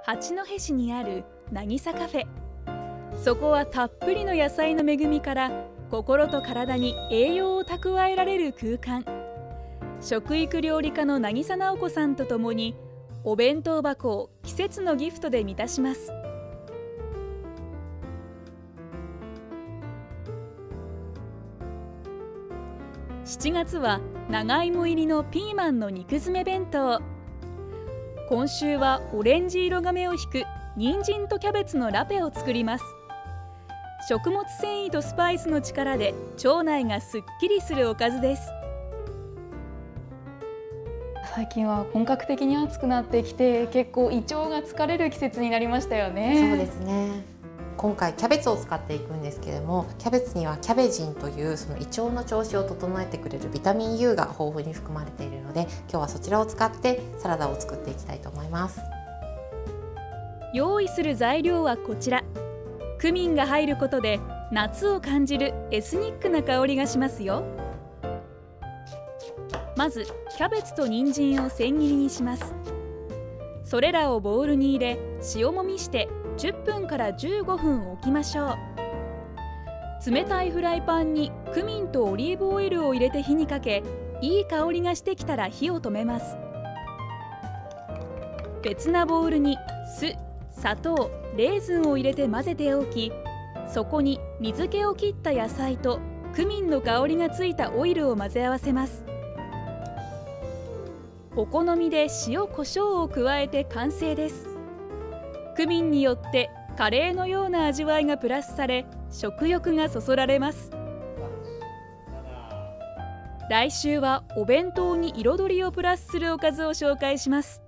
八戸市にある渚カフェ。そこはたっぷりの野菜の恵みから心と体に栄養を蓄えられる空間。食育料理家の渚直子さんとともにお弁当箱を季節のギフトで満たします。7月は長芋入りのピーマンの肉詰め弁当。今週はオレンジ色が目を引く人参とキャベツのラペを作ります。食物繊維とスパイスの力で腸内がすっきりするおかずです。 最近は本格的に暑くなってきて、結構胃腸が疲れる季節になりましたよね。 そうですね。今回キャベツを使っていくんですけれども、キャベツにはキャベジンというその胃腸の調子を整えてくれるビタミン U が豊富に含まれているので、今日はそちらを使ってサラダを作っていきたいと思います。 用意する材料はこちら。クミンが入ることで夏を感じるエスニックな香りがしますよ。まずキャベツと人参を千切りにします。それらをボウルに入れ塩もみして10分から15分置きましょう。冷たいフライパンにクミンとオリーブオイルを入れて火にかけ、いい香りがしてきたら火を止めます。別なボウルに酢、砂糖、レーズンを入れて混ぜておき、そこに水気を切った野菜とクミンの香りがついたオイルを混ぜ合わせます。お好みで塩コショウを加えて完成です。クミンによってカレーのような味わいがプラスされ、食欲がそそられます。来週はお弁当に彩りをプラスするおかずを紹介します。